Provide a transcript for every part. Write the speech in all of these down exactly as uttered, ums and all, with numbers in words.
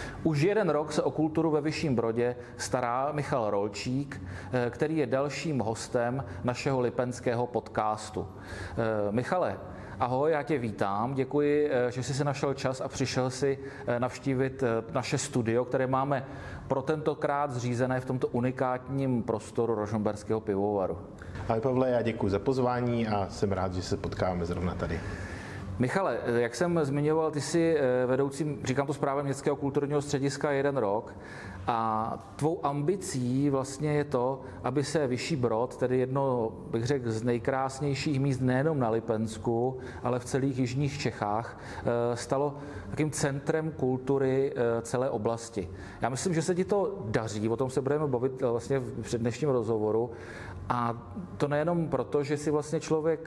Už jeden rok se o kulturu ve Vyšším Brodě stará Michal Rolčík, který je dalším hostem našeho lipenského podcastu. Michale, ahoj, já tě vítám, děkuji, že jsi si našel čas a přišel si navštívit naše studio, které máme pro tentokrát zřízené v tomto unikátním prostoru Rožmberského pivovaru. Ahoj Pavle, já děkuji za pozvání a jsem rád, že se potkáme zrovna tady. Michale, jak jsem zmiňoval, ty jsi vedoucím, říkám to správně, Městského kulturního střediska jeden rok a tvou ambicí vlastně je to, aby se Vyšší Brod, tedy jedno, bych řekl, z nejkrásnějších míst nejenom na Lipensku, ale v celých jižních Čechách, stalo takým centrem kultury celé oblasti. Já myslím, že se ti to daří, o tom se budeme bavit vlastně v dnešním rozhovoru a to nejenom proto, že jsi vlastně člověk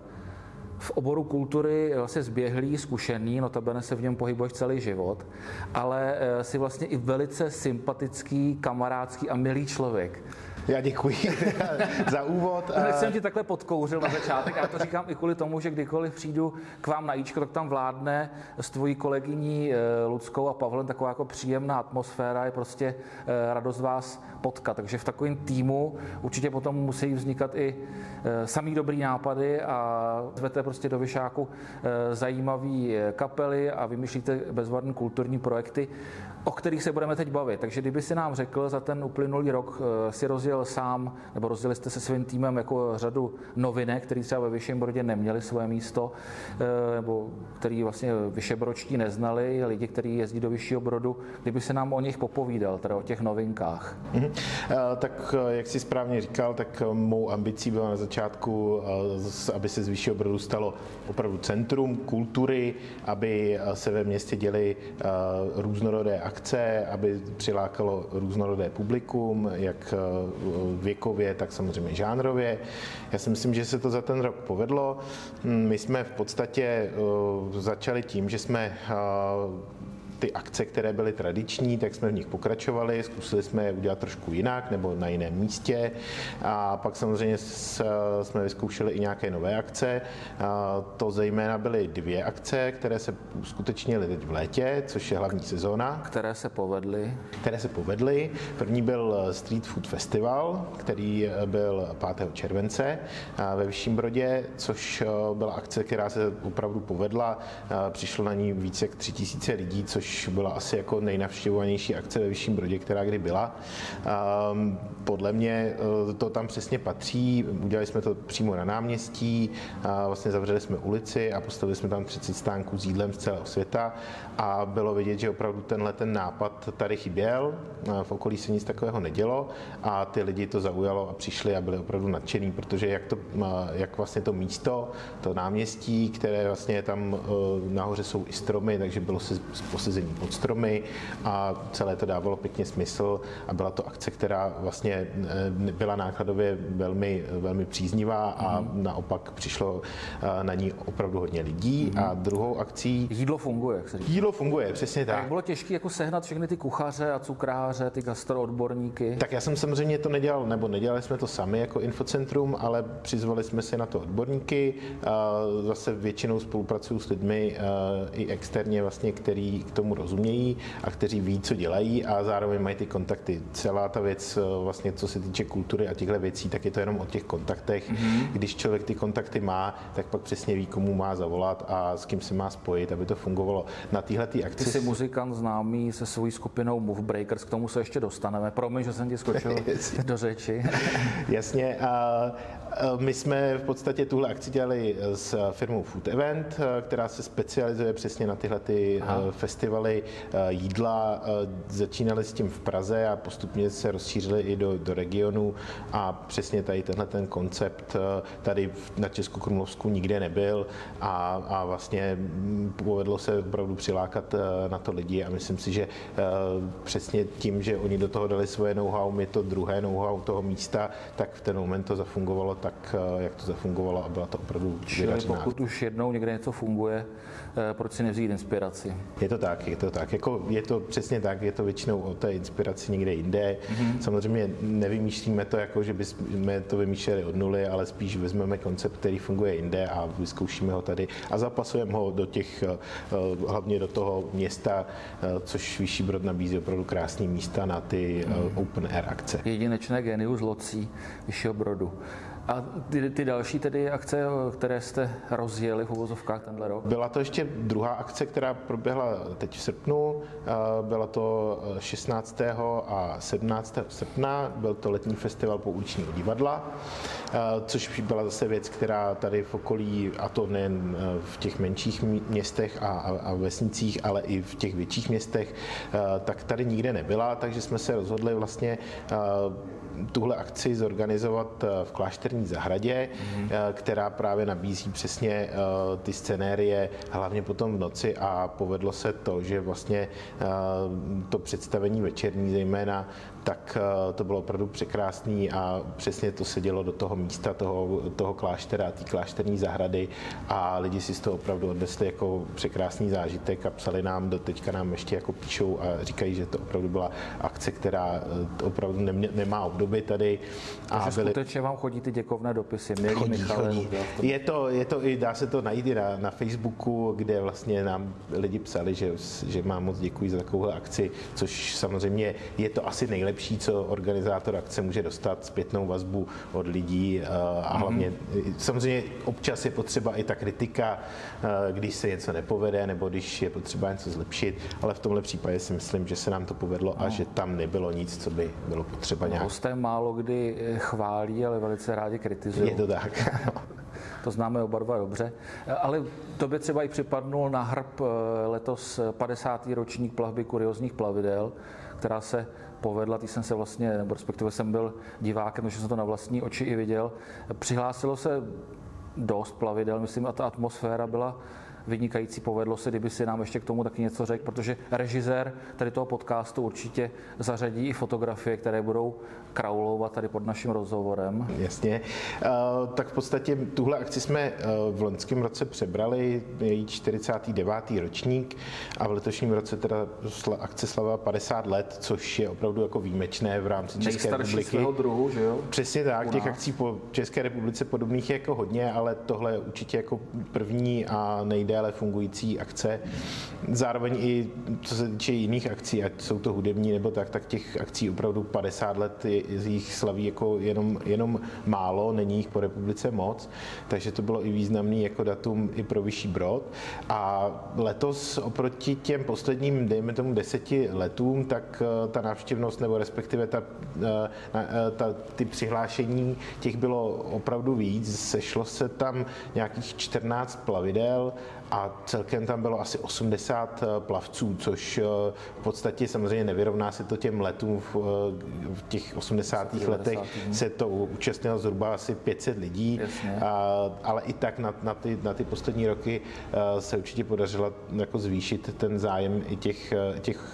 v oboru kultury vlastně zběhlý, zkušený, notabene se v něm pohybuješ celý život, ale jsi vlastně i velice sympatický, kamarádský a milý člověk. Já děkuji za úvod. Dnes jsem ti takhle podkouřil na začátek a já to říkám i kvůli tomu, že kdykoliv přijdu k vám na jíčko, tak tam vládne s tvojí kolegyní Luckou a Pavlem taková jako příjemná atmosféra, je prostě radost vás potkat. Takže v takovém týmu určitě potom musí vznikat i samý dobrý nápady a zvete prostě do Vyšáku zajímavý kapely a vymýšlíte bezvadné kulturní projekty, o kterých se budeme teď bavit. Takže kdyby si nám řekl, za ten uplynulý rok si rozjel sám, nebo rozjeli jste se svým týmem jako řadu novinek, který třeba ve Vyšším Brodě neměli svoje místo, nebo který vlastně vyšebročtí neznali, lidi, kteří jezdí do Vyššího Brodu, kdyby se nám o nich popovídal, teda o těch novinkách. Mm-hmm. Tak jak jsi správně říkal, tak mou ambicí byla na začátku, aby se z Vyššího Brodu stalo opravdu centrum kultury, aby se ve městě děly různorodé akce, aby přilákalo různorodé publikum, jak věkově, tak samozřejmě žánrově. Já si myslím, že se to za ten rok povedlo. My jsme v podstatě začali tím, že jsme ty akce, které byly tradiční, tak jsme v nich pokračovali, zkusili jsme je udělat trošku jinak nebo na jiném místě a pak samozřejmě jsme vyzkoušeli i nějaké nové akce. To zejména byly dvě akce, které se uskutečnily teď v létě, což je hlavní sezóna. Které se povedly? Které se povedly. První byl Street Food Festival, který byl pátého července ve Vyšším Brodě, což byla akce, která se opravdu povedla. Přišlo na ní více jak tři tisíce lidí, což byla asi jako nejnavštěvovanější akce ve Vyšším Brodě, která kdy byla. Podle mě to tam přesně patří. Udělali jsme to přímo na náměstí, vlastně zavřeli jsme ulici a postavili jsme tam třicet stánků s jídlem z celého světa a bylo vidět, že opravdu tenhle ten nápad tady chyběl. V okolí se nic takového nedělo a ty lidi to zaujalo a přišli a byli opravdu nadšení, protože jak, to, jak vlastně to místo, to náměstí, které vlastně tam nahoře jsou i stromy, takže bylo se posezení pod stromy a celé to dávalo pěkně smysl a byla to akce, která vlastně byla nákladově velmi, velmi příznivá a mm. naopak přišlo na ní opravdu hodně lidí. Mm. A druhou akcí... Jídlo funguje, jak se říká. Jídlo funguje, přesně tak. Tak bylo těžké jako sehnat všechny ty kuchaře a cukráře, ty gastroodborníky? Tak já jsem samozřejmě to nedělal, nebo nedělali jsme to sami jako infocentrum, ale přizvali jsme si na to odborníky. Zase většinou spolupracuju s lidmi i externě vlastně, který k tomu rozumějí a kteří ví, co dělají a zároveň mají ty kontakty. Celá ta věc, vlastně, co se týče kultury a těchto věcí, tak je to jenom o těch kontaktech. Mm-hmm. Když člověk ty kontakty má, tak pak přesně ví, komu má zavolat a s kým se má spojit, aby to fungovalo. Na téhleté akci... Ty jsi muzikant známý se svojí skupinou Move Breakers, k tomu se ještě dostaneme. Promiň, že jsem ti skočil do řeči. Jasně. A my jsme v podstatě tuhle akci dělali s firmou Food Event, která se specializuje přesně na tyhle ty festivaly jídla. Začínali s tím v Praze a postupně se rozšířili i do, do regionu a přesně tady tenhle ten koncept tady na Českokrumlovsku nikde nebyl a, a vlastně povedlo se opravdu přilákat na to lidi a myslím si, že přesně tím, že oni do toho dali svoje know-how, my to druhé know-how toho místa, tak v ten moment to zafungovalo tak, tak, jak to zafungovalo a byla to opravdu vydařená. Pokud už jednou někde něco funguje, proč si nevzít inspiraci? Je to tak, je to tak. Jako je to přesně tak, je to většinou o té inspiraci někde jinde. Mm-hmm. Samozřejmě nevymýšlíme to jako, že bychom to vymýšleli od nuly, ale spíš vezmeme koncept, který funguje jinde a vyzkoušíme ho tady a zapasujeme ho do těch, hlavně do toho města, což Vyšší Brod nabízí opravdu krásné místa na ty mm. open air akce. Jedinečné génius locí Vyššího Brodu. A ty, ty další tedy akce, které jste rozjeli v uvozovkách tenhle rok? Byla to ještě druhá akce, která proběhla teď v srpnu. Byla to šestnáctého a sedmnáctého srpna. Byl to letní festival pouličního divadla, což byla zase věc, která tady v okolí, a to nejen v těch menších městech a, a vesnicích, ale i v těch větších městech, tak tady nikde nebyla, takže jsme se rozhodli vlastně tuhle akci zorganizovat v Klášterní zahradě, mm. která právě nabízí přesně ty scenérie, hlavně potom v noci, a povedlo se to, že vlastně to představení večerní zejména, tak to bylo opravdu překrásný a přesně to se dělo do toho místa, toho, toho kláštera, té klášterní zahrady a lidi si z toho opravdu odnesli jako překrásný zážitek a psali nám, do teďka nám ještě jako píšou a říkají, že to opravdu byla akce, která opravdu nemě, nemá obdoby tady. A Takže byli... skutečně vám chodí ty děkovné dopisy, milí chodí, Michale. Chodí. Je to, je to i, dá se to najít i na, na Facebooku, kde vlastně nám lidi psali, že, že mám moc děkuji za takovou akci, což samozřejmě je to asi nejlepší, co organizátor akce může dostat, zpětnou vazbu od lidí a hlavně mm-hmm. samozřejmě občas je potřeba i ta kritika, když se něco nepovede nebo když je potřeba něco zlepšit, ale v tomhle případě si myslím, že se nám to povedlo no. a že tam nebylo nic, co by bylo potřeba nějak. Hosté málo kdy chválí, ale velice rádi kritizují. Je to tak. To známe oba dva dobře. Ale tobě třeba i připadnul na hrb letos padesátý ročník plavby kuriózních plavidel, která se povedla, ty jsem se vlastně, nebo respektive jsem byl divákem, protože jsem to na vlastní oči i viděl. Přihlásilo se dost plavidel, myslím, a ta atmosféra byla vynikající. Povedlo se, kdyby si nám ještě k tomu taky něco řekl, protože režisér tady toho podcastu určitě zařadí i fotografie, které budou kraulovat tady pod naším rozhovorem. Jasně. Uh, tak v podstatě tuhle akci jsme uh, v loňském roce přebrali, její čtyřicátý devátý ročník a v letošním roce teda akce slavila padesát let, což je opravdu jako výjimečné v rámci České republiky. Svého druhu, že jo? Přesně tak, těch akcí po České republice podobných je jako hodně, ale tohle je určitě jako první a nejdéle fungující akce. Zároveň i co se týče jiných akcí, ať jsou to hudební nebo tak, tak těch akcí opravdu padesát let z jich slaví jako jenom, jenom málo, není jich po republice moc, takže to bylo i významný jako datum i pro Vyšší Brod. A letos oproti těm posledním, dejme tomu deseti letům, tak ta návštěvnost nebo respektive ta, ta, ty přihlášení, těch bylo opravdu víc, sešlo se tam nějakých čtrnáct plavidel a celkem tam bylo asi osmdesát plavců, což v podstatě samozřejmě nevyrovná se to těm letům. V těch osmdesátých letech se to účastnilo zhruba asi pět set lidí, a, ale i tak na, na, ty, na ty poslední roky se určitě podařilo jako zvýšit ten zájem i těch, těch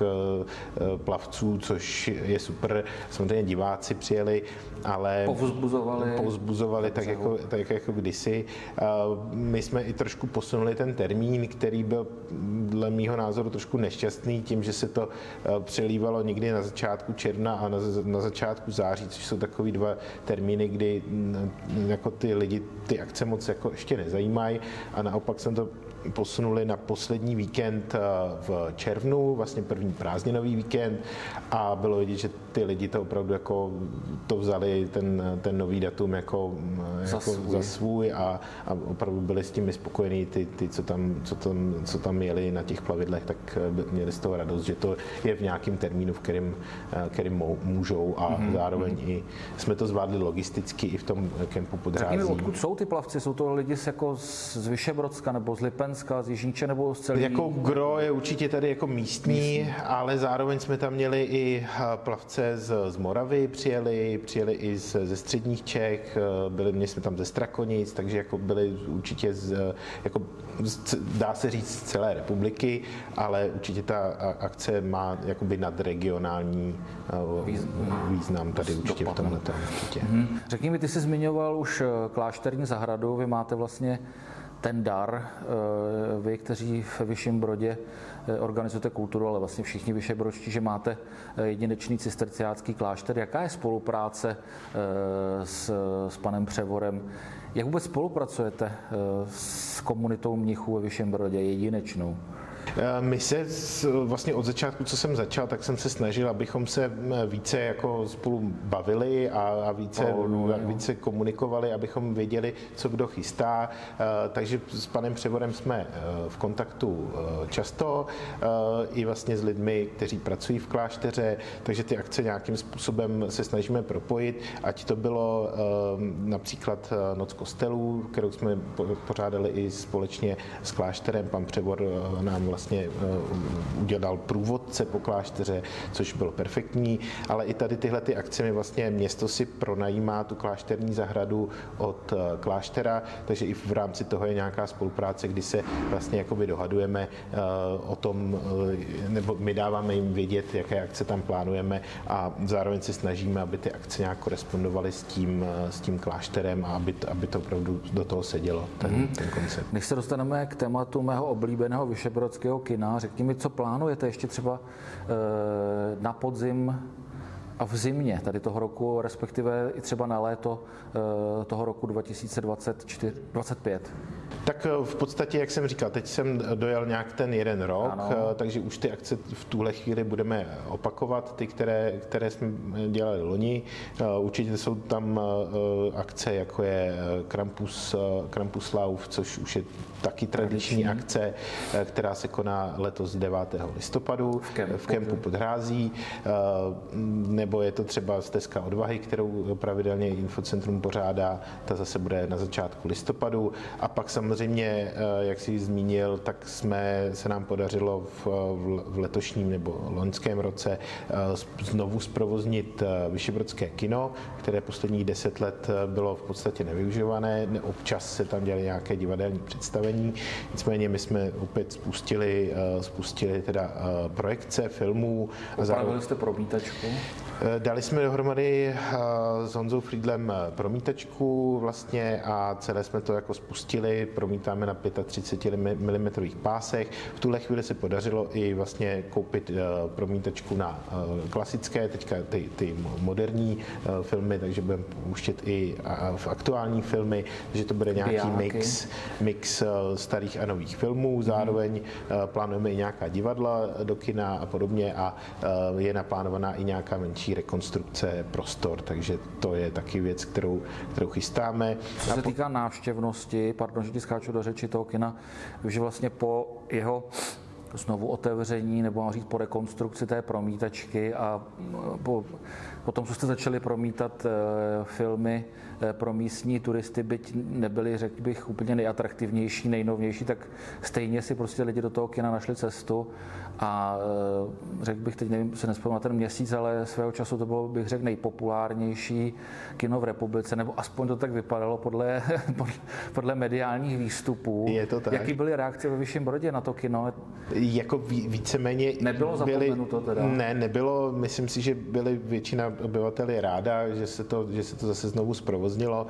plavců, což je super. Samozřejmě diváci přijeli, ale povzbuzovali, povzbuzovali tak, jako, tak jako kdysi. My jsme i trošku posunuli ten termín, který byl dle mýho názoru trošku nešťastný tím, že se to přelívalo někdy na začátku června a na, na začátku září, což jsou takový dva termíny, kdy jako ty lidi ty akce moc jako ještě nezajímají a naopak jsem to posunuli na poslední víkend v červnu, vlastně první prázdninový víkend a bylo vidět, že ty lidi to opravdu jako to vzali ten, ten nový datum jako za, jako svůj. za svůj a, a opravdu byli s tím spokojení ty, ty co, tam, co, tam, co tam jeli na těch plavidlech, tak měli z toho radost, že to je v nějakém termínu, v kterým, kterým můžou a mm-hmm. zároveň mm-hmm. i jsme to zvládli logisticky i v tom kempu Podřází. Odkud jsou ty plavci? Jsou to lidi z, jako z Vyšebrodska nebo z Lipen Slovenska, z Jižníče nebo z celé? Jako gro je určitě tady jako místní, místní, ale zároveň jsme tam měli i plavce z, z Moravy, přijeli, přijeli i z, ze středních Čech, byli, měli jsme tam ze Strakonic, takže jako byli určitě z, jako, dá se říct z celé republiky, ale určitě ta akce má jakoby nadregionální význam tady určitě v tomhle. Hmm. Řekni mi, ty jsi zmiňoval už klášterní zahradu, vy máte vlastně ten dar, vy, kteří v Vyšším Brodě organizujete kulturu, ale vlastně všichni vyšebrodští, že máte jedinečný cisterciácký klášter. Jaká je spolupráce s, s panem Převorem? Jak vůbec spolupracujete s komunitou mnichů ve Vyšším Brodě, jedinečnou? My se vlastně od začátku, co jsem začal, tak jsem se snažil, abychom se více jako spolu bavili a, a více, oh, no, no. více komunikovali, abychom věděli, co kdo chystá. Takže s panem Převorem jsme v kontaktu často, i vlastně s lidmi, kteří pracují v klášteře, takže ty akce nějakým způsobem se snažíme propojit, ať to bylo například Noc kostelů, kterou jsme pořádali i společně s klášterem. Pan Převor nám vlastně udělal průvodce po klášteře, což bylo perfektní, ale i tady tyhle ty akce mi vlastně město si pronajímá tu klášterní zahradu od kláštera, takže i v rámci toho je nějaká spolupráce, kdy se vlastně jakoby dohadujeme o tom, nebo my dáváme jim vědět, jaké akce tam plánujeme a zároveň se snažíme, aby ty akce nějak korespondovaly s tím, s tím klášterem a aby, aby to opravdu do toho sedělo, ten, mm. ten koncept. Než se dostaneme k tématu mého oblíbeného vyšebrodského kina, řekni mi, co plánujete ještě třeba e, na podzim a v zimě tady toho roku, respektive i třeba na léto e, toho roku dva tisíce dvacet čtyři, dvacet pět. Tak v podstatě, jak jsem říkal, teď jsem dojel nějak ten jeden rok, ano. takže už ty akce v tuhle chvíli budeme opakovat, ty, které, které jsme dělali loni. Určitě jsou tam akce, jako je Krampus, Krampuslauf, což už je taky tradiční akce, která se koná letos devátého listopadu v kempu, v kempu Podhrází, nebo je to třeba Stezka odvahy, kterou pravidelně Infocentrum pořádá, ta zase bude na začátku listopadu a pak samozřejmě Samozřejmě, jak jsi zmínil, tak jsme, se nám podařilo v, v letošním nebo loňském roce znovu zprovoznit Vyšebrodské kino, které posledních deset let bylo v podstatě nevyužívané. Občas se tam dělaly nějaké divadelní představení. Nicméně my jsme opět spustili, spustili teda projekce filmů. Upravili jste promítačku? Dali jsme dohromady s Honzou Friedlem promítačku vlastně a celé jsme to jako spustili. Promítáme na třicet pět milimetrů pásech. V tuhle chvíli se podařilo i vlastně koupit promítačku na klasické, teďka ty, ty moderní filmy, takže budeme pouštět i v aktuální filmy, takže to bude nějaký mix, mix starých a nových filmů. Zároveň mm. plánujeme i nějaká divadla do kina a podobně a je naplánovaná i nějaká menší rekonstrukce prostor, takže to je taky věc, kterou, kterou chystáme. Co se týká návštěvnosti, pardon, že ti skáču do řeči toho kina, že vlastně po jeho znovu otevření, nebo mám říct po rekonstrukci té promítačky a po, po tom, co jste začali promítat e, filmy e, pro místní turisty, byť nebyly, řekl bych, úplně nejatraktivnější, nejnovější, tak stejně si prostě lidi do toho kina našli cestu a e, řekl bych, teď nevím, se nespomínám na ten měsíc, ale svého času to bylo, bych řekl, nejpopulárnější kino v republice, nebo aspoň to tak vypadalo podle, podle, podle mediálních výstupů. Je to tak. Jaký byly reakce ve Vyšším Brodě na to kino? Jako víceméně... Nebylo zapomenuto teda? Ne, nebylo. Myslím si, že byly většina obyvatel je ráda, že se to, že se to zase znovu zprovoznilo.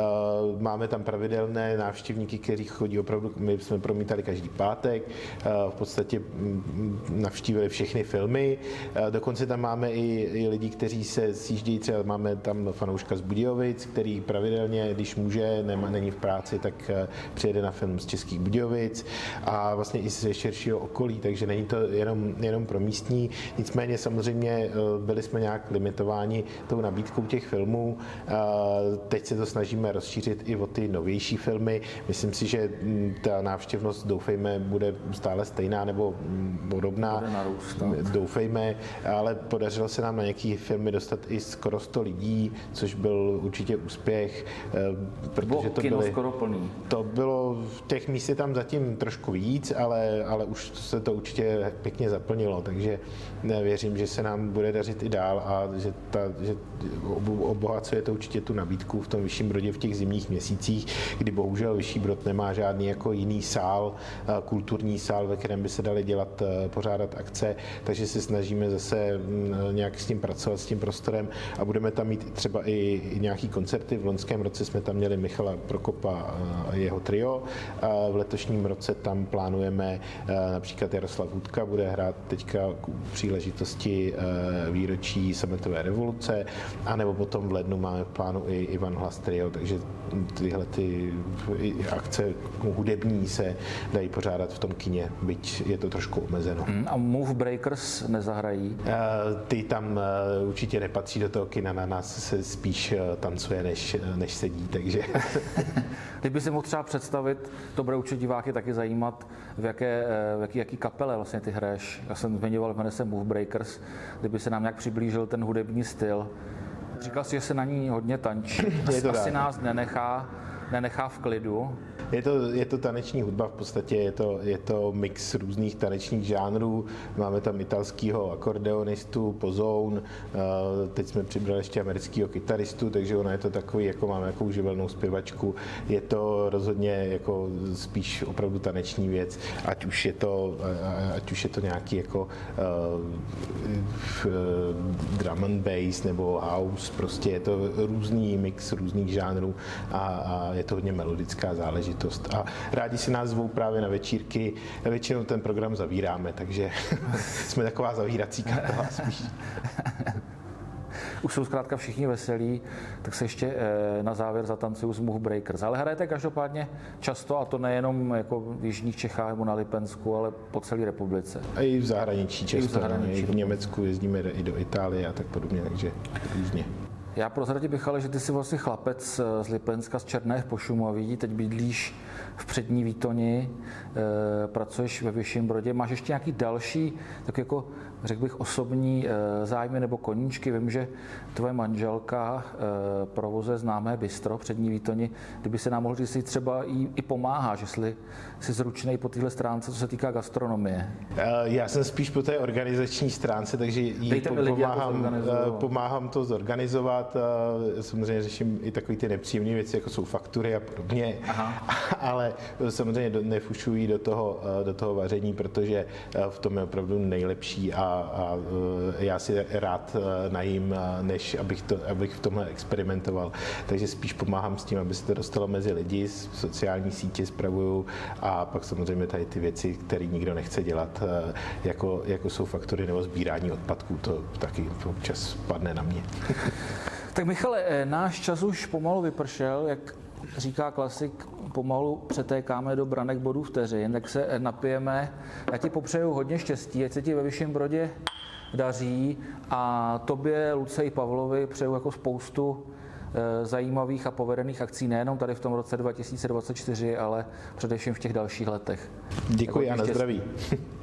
Máme tam pravidelné návštěvníky, kteří chodí opravdu, my jsme promítali každý pátek, v podstatě navštívili všechny filmy. Dokonce tam máme i, i lidi, kteří se sjíždějí, třeba máme tam fanouška z Budějovic, který pravidelně, když může, nema, není v práci, tak přijede na film z Českých Budějovic a vlastně i ze širšího okolí, takže není to jenom, jenom pro místní. Nicméně samozřejmě byli jsme nějak limitováni tou nabídkou těch filmů. Teď se to snažíme rozšířit i o ty novější filmy. Myslím si, že ta návštěvnost, doufejme, bude stále stejná nebo podobná. Doufejme, ale podařilo se nám na některé filmy dostat i skoro sto lidí, což byl určitě úspěch. Protože to kino byly, skoro plný. To bylo, těch míst je tam zatím trošku víc, ale, ale už se to určitě pěkně zaplnilo, takže věřím, že se nám bude dařit i dál a že, ta, že obohacuje to určitě tu nabídku v tom Vyšším Brodě v těch zimních měsících, kdy bohužel Vyšší Brod nemá žádný jako jiný sál, kulturní sál, ve kterém by se daly dělat, pořádat akce, takže se snažíme zase nějak s tím pracovat, s tím prostorem a budeme tam mít třeba i nějaký koncerty. V loňském roce jsme tam měli Michala Prokopa a jeho trio. A v letošním roce tam plánujeme například Jaroslav Hudka bude hrát teďka k příležitosti výročí sametové revoluce, anebo potom v lednu máme v plánu i Ivan Hlas trio, takže tyhle ty akce hudební se dají pořádat v tom kině, byť je to trošku omezeno. A Move Breakers nezahrají? Ty tam určitě nepatří do toho kina, na nás se spíš tancuje, než, než sedí, takže... Kdyby si mohl třeba představit, to bude určitě diváky taky zajímat, v jaké, v jaký, jaký kapele vlastně ty hraješ. Já jsem zmiňoval, jmenuje se Move Breakers, kdyby se nám nějak přiblížil ten hudební styl. Říkal jsi, že se na ní hodně tančí. Asi tak. Nás nenechá, nenechá v klidu. Je to, je to taneční hudba, v podstatě je to, je to mix různých tanečních žánrů. Máme tam italského akordeonistu, pozoun, teď jsme přibrali ještě amerického kytaristu, takže ono je to takový, jako máme jako živelnou zpěvačku. Je to rozhodně jako spíš opravdu taneční věc, ať už je to, ať už je to nějaký jako uh, drum and bass nebo house, prostě je to různý mix různých žánrů a, a je to hodně melodická záležitost. A rádi si nás zvou právě na večírky. Většinou ten program zavíráme, takže jsme taková zavírací kapela spíš. Už jsou zkrátka všichni veselí, tak se ještě na závěr zatancuju z Move Breakers. Ale hrajete každopádně často, a to nejenom jako v jižních Čechách nebo na Lipensku, ale po celé republice. A i v zahraničí často. I v, zahraničí. I v Německu jezdíme i do Itálie a tak podobně, takže různě. Já prozradil bych ale, že ty jsi vlastně chlapec z Lipenska, z Černé v Pošumaví, teď bydlíš v Přední Výtoni, e, pracuješ ve Vyšším Brodě. Máš ještě nějaký další, tak jako řekl bych, osobní e, zájmy nebo koníčky? Vím, že tvoje manželka e, provozuje známé bistro v Přední Výtoni. Kdyby se nám mohl říct, že třeba i, i pomáháš, jestli jsi zručnej po téhle stránce, co se týká gastronomie. Já jsem spíš po té organizační stránce, takže jí pomáhám, to pomáhám to zorganizovat. Samozřejmě řeším i takové ty nepříjemné věci, jako jsou faktury a podobně, Aha. ale samozřejmě nefušují do toho, do toho vaření, protože v tom je opravdu nejlepší a, a já si rád najím, než abych, to, abych v tomhle experimentoval. Takže spíš pomáhám s tím, aby se to dostalo mezi lidi, sociální sítě spravuju a pak samozřejmě tady ty věci, které nikdo nechce dělat, jako, jako jsou faktury nebo sbírání odpadků, to taky občas padne na mě. Tak Michale, náš čas už pomalu vypršel, jak říká klasik, pomalu přetékáme do branek bodů vteřin, tak se napijeme. Já ti popřeju hodně štěstí, ať se ti ve Vyšším Brodě daří a tobě, Luce i Pavlovi přeju jako spoustu zajímavých a povedených akcí nejenom tady v tom roce dva tisíce dvacet čtyři, ale především v těch dalších letech. Děkuji a na zdraví.